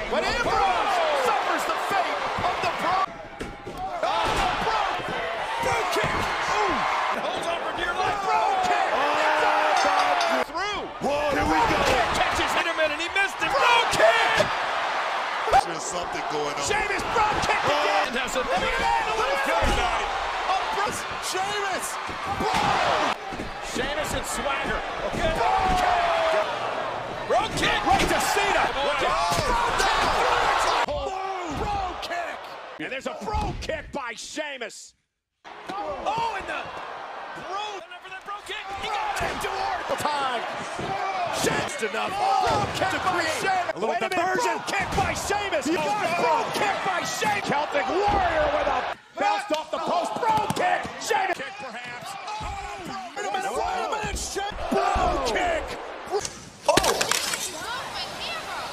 But Ambrose suffers the fate of the Brogue. Oh, the Brogue Kick. Ooh. Holds on for dear life. Brogue Kick. Through. Whoa, here we go. Kick catches Hinterman and he missed it. Brogue Kick. There's something going on. Sheamus, Brogue Kick again. Look at that. Look at that. Sheamus. Sheamus and Swagger. Okay. Brogue Kick. Brogue Kick. Right to Cena. Brogue Kick. And there's a Brogue Kick by Sheamus. Oh, and the Brogue. For that Brogue Kick. He got it. Toward time. Sheamus enough. Brogue Kick by Sheamus. A little diversion. Brogue Kick by Sheamus. You got Brogue Kick by Sheamus. Celtic Warrior with